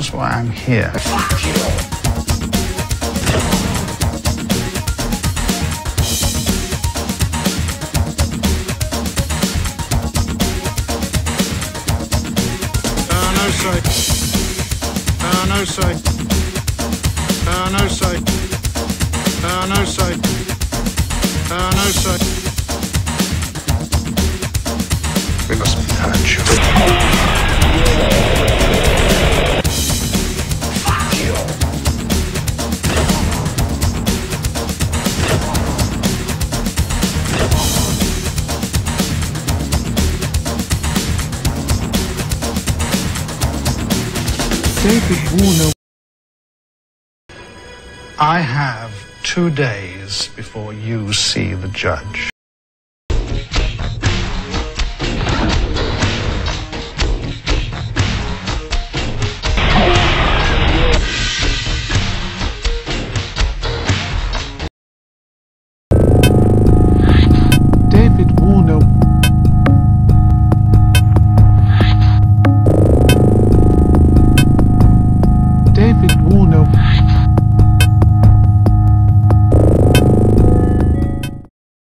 That's why I'm here. Fuck you! No sight. No sight. No sight. No sight. We must purge you. Fuck you! I have 2 days before you see the judge.